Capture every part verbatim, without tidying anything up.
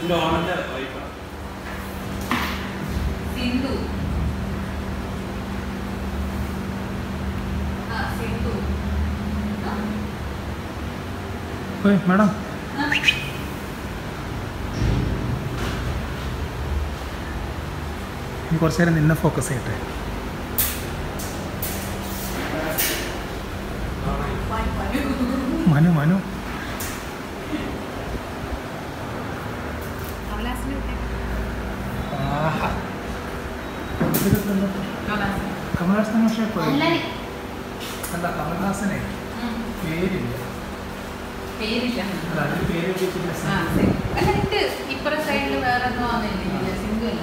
Sindhu madam. You got to in the focus. Manu, Manu. Kamalhasana shape. Alla Kamalhasana. Very. പേരില്ല പേര് ആ അല്ല ഇത് ഇപ്പുറ സൈഡിൽ വേറെ ഒന്നും ആവുന്നില്ല സിന്ധു അല്ല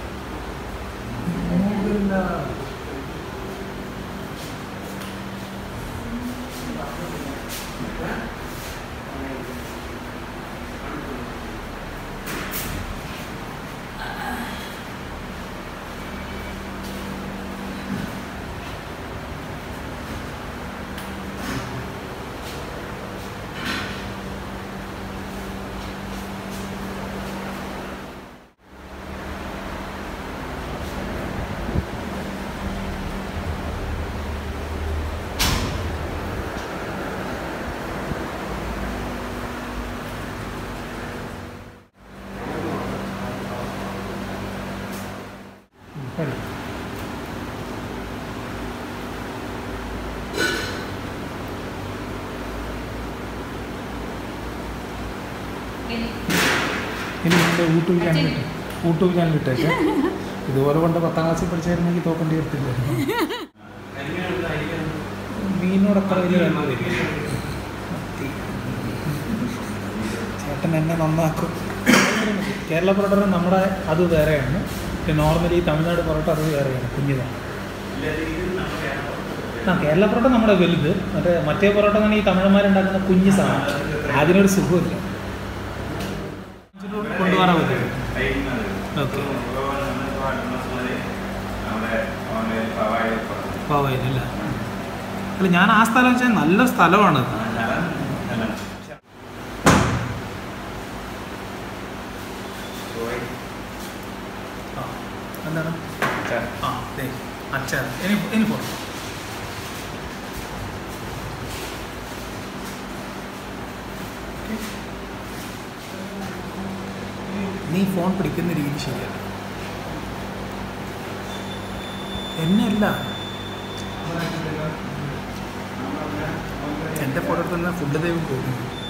ഇനി എൻ്റെ യൂട്യൂബ് ചാനൽ യൂട്യൂബ് ചാനൽ ഇട്ടേക്ക് ഇതുപോലെ കൊണ്ട് പത്താം ക്ലാസ്സിൽ പഠിച്ചായിരുന്നെങ്കിൽ തോക്കേണ്ടി വരത്തില്ലായിരുന്നു. മീനോടൊക്കെ വലിയ ചേട്ടൻ എന്നെ നന്നാക്കും. കേരള പൊറോട്ട നമ്മുടെ അത് വേറെയാണ്, പിന്നെ നോർമലി തമിഴ്നാട് പൊറോട്ട അത് വേറെയാണ്, കുഞ്ഞിതാണ്. ആ കേരള പൊറോട്ട നമ്മുടെ വലുത്, മറ്റേ മറ്റേ പൊറോട്ട തന്നെ ഈ തമിഴന്മാരുണ്ടാക്കുന്ന കുഞ്ഞ് സാധനം, അതിനൊരു സുഖമില്ല. കൊണ്ടുപോകാൻ പറ്റും. ഓക്കെ പാവായില്ല അല്ല, ഞാൻ ആ സ്ഥലം വെച്ചാൽ നല്ല സ്ഥലമാണ്. എന്താണ് ആ അച്ചാർ ഇനി ഇനി ഫോട്ടോ നീ ഫോൺ പിടിക്കുന്ന രീതി ശരിയല്ല. എന്നെയല്ല, എൻ്റെ ഫോട്ടോ എടുത്തുന്ന ഫുഡ് ദൈവം പോകുന്നു.